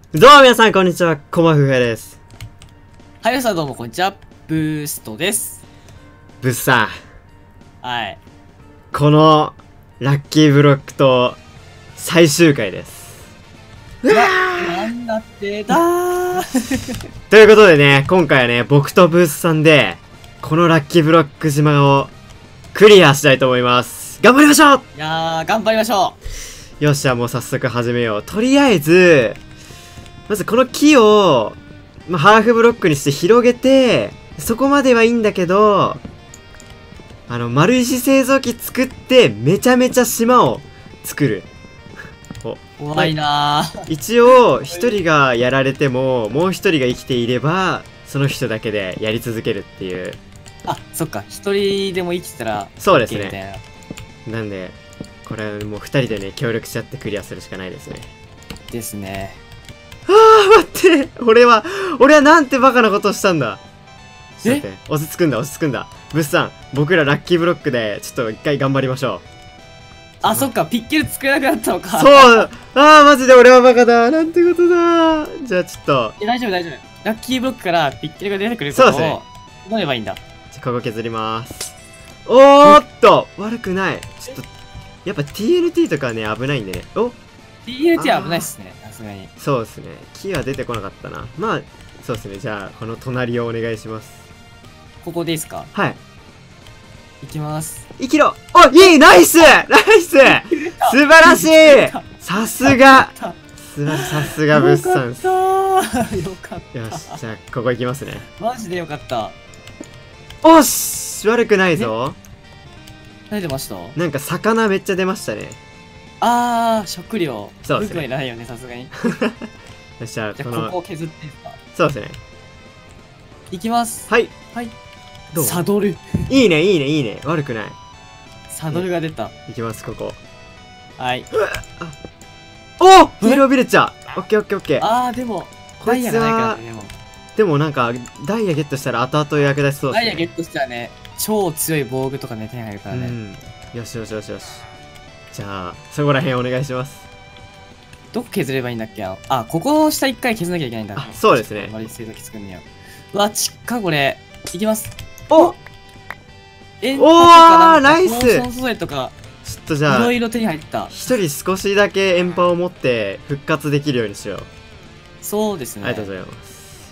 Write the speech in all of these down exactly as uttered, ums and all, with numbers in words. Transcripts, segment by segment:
どうも皆さんこんにちは、コマフフです。 はい、皆さんどうもこんにちは、ブーストです。 ブッさん。はい。 このラッキーブロックと最終回です。 うわなんだってだーということでね、今回はね、僕とブースさんで、このラッキーブロック島をクリアしたいと思います。頑張りましょう。 いやー、頑張りましょう。よっしゃ、もう早速始めよう。とりあえず、まずこの木を、まあ、ハーフブロックにして広げて、そこまではいいんだけど、あの、丸石製造機作って、めちゃめちゃ島を作る。 お怖いなー。 一応、一人がやられても、もう一人が生きていれば、その人だけでやり続けるっていう。 あ、そっか。一人でも生きてたら、 そうですね。なんで、これはもう二人でね、協力しちゃってクリアするしかないですね。 ですね。 ああ、待って俺は、俺はなんてバカなことをしたんだ。ちょっと待って、落ち着くんだ、落ち着くんだ。ブスさん、僕らラッキーブロックで、ちょっと一回頑張りましょう。 あ、そっか、ピッケル作れなくなったのか。 そうああ、マジで俺はバカだ。なんてことだ。じゃあちょっと。 いや、大丈夫、大丈夫。ラッキーブロックからピッケルが出てくることを、そうですね。どうればいいんだ。 じゃあ、ここ削ります。おーっと、悪くない。ちょっと、やっぱ ティーエヌティー とかね、危ないんでね。おティーエヌティー は危ないっすね、さすがに。 そうですね。木は出てこなかったな。まあ、そうですね。じゃあ、この隣をお願いします。 ここでいいっすか？ はい。 いきます。 生きろ。お、いいナイスナイス素晴らしいさすがすばさすがブッサンス。 よかった。 よし、じゃあ、ここ行きますね。 マジでよかった。 おっし悪くないぞ。 何出ました？ なんか魚めっちゃ出ましたね。 あー、食料。 そうですね。 僕はいらないよね、さすがに。 よっしゃ、 じゃあ、ここを削っていいですか？ そうですね。 いきます。 はい。 はい。 どう？ サドル。 いいね、いいね、いいね。悪くない。 サドルが出た。 いきます、ここ。 はい。 おヒーロービレッジャーオッケーオッケーオッケー。 あー、でも、 こいつは、 でも。 でもなんか、ダイヤゲットしたら後々役立ちそうですね。 ダイヤゲットしたらね、超強い防具とかね、手に入るからね。うん。 よしよしよしよし。じゃあ、そこら辺お願いします。 どこ削ればいいんだっけ？あ、ここを下一回削んなきゃいけないんだ。 あ、そうですね。 丸い製造機作んねよ。うわ、ちっか、これ。いきます。 おえおーナイスちょっとじゃあ、 いろいろ手に入った。 一人少しだけエンパを持って復活できるようにしよう。 そうですね。 ありがとうございます。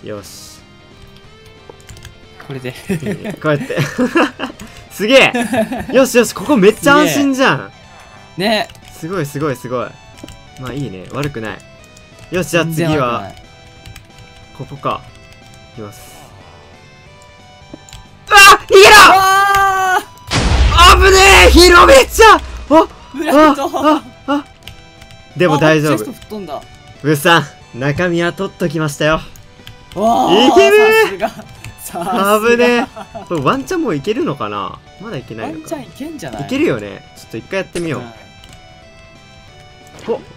よし。 これで。 いいね、こうやって。すげえよしよし、ここめっちゃ安心じゃん。 ね。 すごいすごいすごい。まあいいね、悪くない。よし、じゃあ次は、ここか。いきます。あ逃げろあぶねえヒーローめっちゃああああでも大丈夫。ブーさん、中身は取っときましたよ。いけるあぶねえこれワンチャンもういけるのかな。まだいけないのか。 ワンチャンいけんじゃない？ いけるよね。ちょっと一回やってみよう。お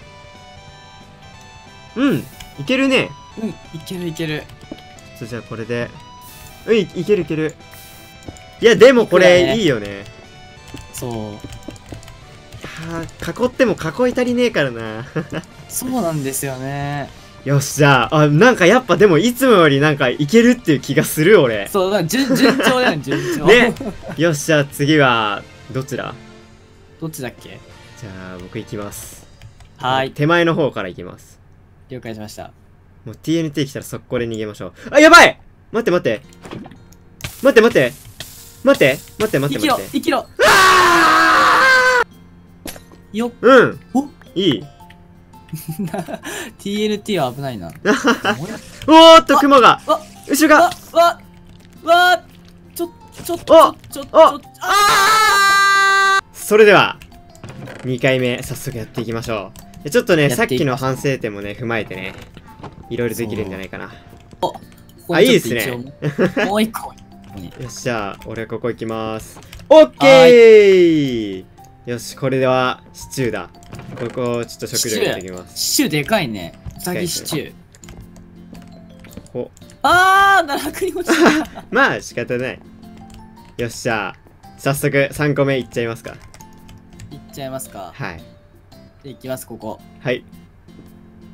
うんいけるね。 うんいけるいける。 ちょっとじゃあこれでうん い, いけるいける。いやでもこれいいよね。 そうはあ囲っても囲い足りねえからな。 そうなんですよね。 よしじゃああなんかやっぱでもいつもよりなんかいけるっていう気がする俺。 そうだ順順調だよ順調ね。よしじゃあ次はどちら？ どっちだっけ？ じゃあ僕行きます。 はい。 手前の方から行きます。 了解しました。 もう ティーエヌティー 来たら速攻で逃げましょう。あ、やばい待って待って。待って待って。待って待って待って待って。 生きろ生きろよっ。 うん。おいいティーエヌティー は危ないな。 おーっと、雲が後ろがわわわちょ、ちょ、ちょ、ちょ、ちょ、あそれでは、にかいめ、早速やっていきましょう。ちょっとね、さっきの反省点もね、踏まえてね、いろいろできるんじゃないかな。あ、いいですね。 もう一個。 よっしゃ、俺ここ行きます。オッケーよし、これでは、シチューだ。ここ、ちょっと食料入れてきます。 シチューでかいね。うさぎシチュー。 おあー、奈落に落ちた。 まあ、仕方ない。よっしゃ、早速さんこめいっちゃいますか。 いっちゃいますか。 はい。 で、いきます、ここ。 はい。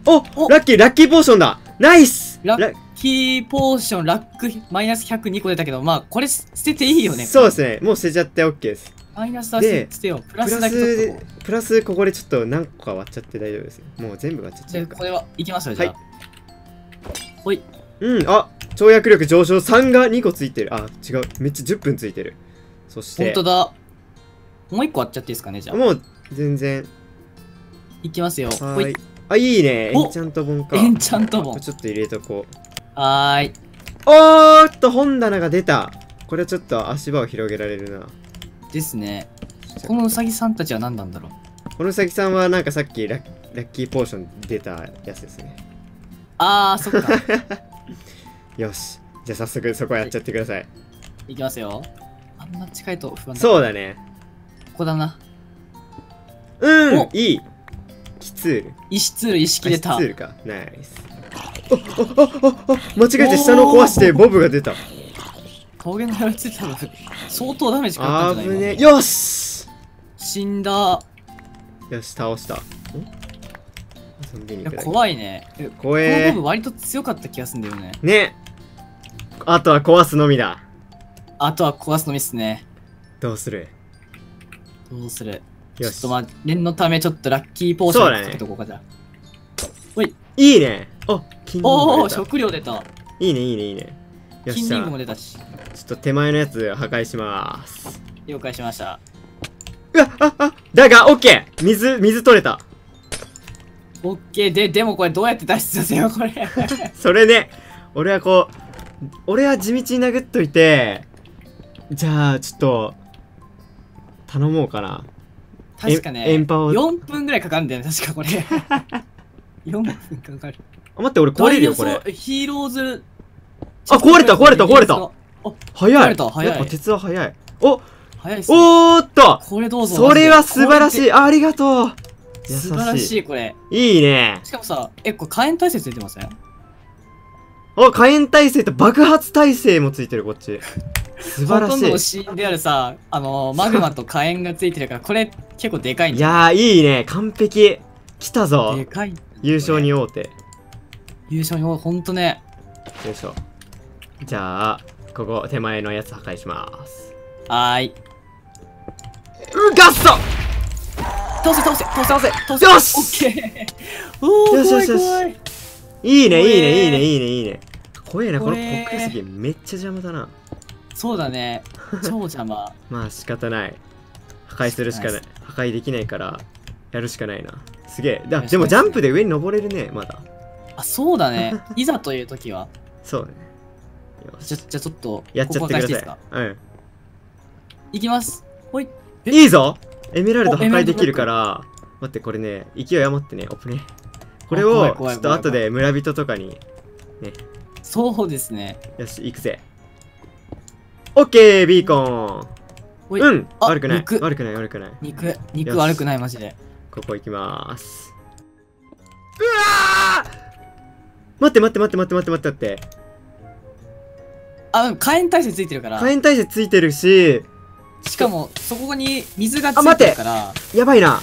おラッキーラッキーポーションだ。ナイス。 ラッキーポーション、ラック、マイナスひゃくにこ出たけど、まあ、これ捨てていいよね。 そうですね。もう捨てちゃって OK です。 マイナスは捨てよう。プラスだけ取っとこう。プラス、ここでちょっと何個か割っちゃって大丈夫ですよ。もう全部割っちゃっちゃうから。 これは、いきますよ、じゃあ。ほい。 うん、あ跳躍力上昇さんがにこついてる。あ、違う。めっちゃじゅっぷんついてる。そして。 ほんとだ。もういっこ割っちゃっていいですかね、じゃあ。 もう、全然。 いきますよ。 はい。あ、いいね。エンチャント本か。 エンチャント本。 ちょっと入れとこう。 はーい。 おーっと、本棚が出た。これはちょっと足場を広げられるな。 ですね。このうさぎさんたちは何なんだろう。 このうさぎさんはなんかさっきラッラッキーポーション出たやつですね。 あー、そっか。 よし。じゃあ早速そこやっちゃってください。 いきますよ。あんな近いと不安だ。 そうだね。 ここだな。 うん、いい。キツール。 石ツール、石切れた。 キツールか。ナイス。おおおおお間違えて下の壊してボブが出た。 峠のやつって多分相当ダメージかかったんじゃない？ 危ね。よし死んだ。 よし、倒した。 いや怖いね。 怖え。 このボブ割と強かった気がするんだよね。 ね。あとは壊すのみだ。 あとは壊すのみっすね。 どうする？ どうする？ よし。 ちょっとまあ、念のためちょっとラッキーポーションかけとこうかじゃあ。 おい。いいね。あ、 金リングも出た。おお、食料出た。 いいね、いいね、いいね。 よし。金リングも出たし。 ちょっと手前のやつ破壊します。 了解しました。 うわ、あ、あ、だが、オッケー。水、水取れた。 オッケーで、でもこれどうやって脱出させよう、これ。 それね、俺はこう、俺は地道に殴っといて、じゃあ、ちょっと、頼もうかな。 確かね、 エンパをよんぷんぐらいかかるんだよね、確かこれ。よんぷんかかる。 あ、待って、俺壊れるよ、これ。 ヒーローズ。 あ、壊れた、壊れた、壊れた。早い。 壊れた、早い。 やっぱ鉄は早い。お、 早いっすね。 おーっと、 これどうぞ。 それは素晴らしい。ありがとう。 素晴らしい、これ。 いいね。 しかもさ、え、これ火炎耐性ついてません？ お、火炎耐性と爆発耐性もついてる、こっち。素晴らしい。ほとんどのシーンであるさ、あのー、マグマと火炎がついてるから、これ結構でかいんじゃん。いやー、いいね。完璧。来たぞ。 でかい。 優勝に王手。 優勝に王手、ほんとね。 よいしょ。じゃあ、ここ、手前のやつ破壊します。 はーい。 うガッソ倒せ倒せ倒せ倒せ倒せ。 よしオッケー。おー、よしよしよし。 いいね、いいね、いいね、いいね、いいね。怖えな、この黒石めっちゃ邪魔だな。 そうだね。超邪魔。 まあ仕方ない。破壊するしかない。破壊できないから、やるしかないな。すげえ。だでもジャンプで上に登れるね、まだ。 あ、そうだね。いざという時は。 そうね。 よし。じゃ、じゃちょっと、 やっちゃってください。うん。 いきます。ほい。 いいぞエメラルド破壊できるから、待って、これね、勢い余ってね、オップね。これを、ちょっと後で村人とかに、ね。 そうですね。 よし、行くぜ。オッケー、ビーコン。うん、悪くない。悪くない、悪くない。 肉、肉悪くない、マジで。 ここ行きまーす。うわー待って待って待って待って待って待って待って。 あ、火炎耐性ついてるから。 火炎耐性ついてるし、 しかも、そこに水がついてるから。 やばいな。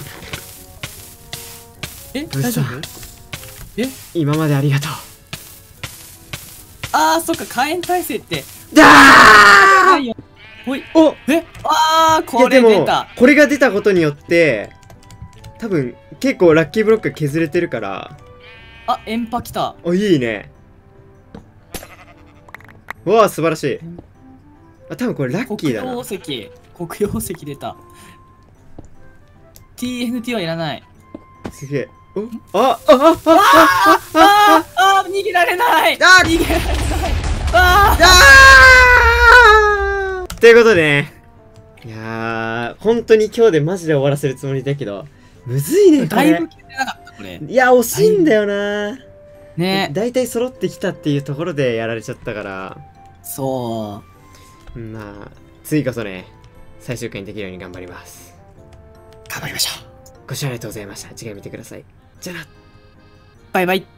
え、大丈夫？え？ 今までありがとう。 あー、そっか、火炎耐性って。 だーほい。おえあー、これ出た。 これが出たことによって、多分、結構ラッキーブロック削れてるから。 あ、エンパ来た。 お、いいね。うわあ、素晴らしい。あ、多分これラッキーだな。 黒曜石。黒曜石出た。ティーエヌティー はいらない。 すげえ。おああああああああ逃げられないあ逃げられないああということでね。いやー、本当に今日でマジで終わらせるつもりだけど、むずいね、これ。 だいぶ消えてなかった、これ。 いや、惜しいんだよな。 ねだいたい揃ってきたっていうところでやられちゃったから。 そう。 まあ、次こそね、最終回にできるように頑張ります。 頑張りましょう。 ご視聴ありがとうございました。次回見てください。じゃあな。 バイバイ。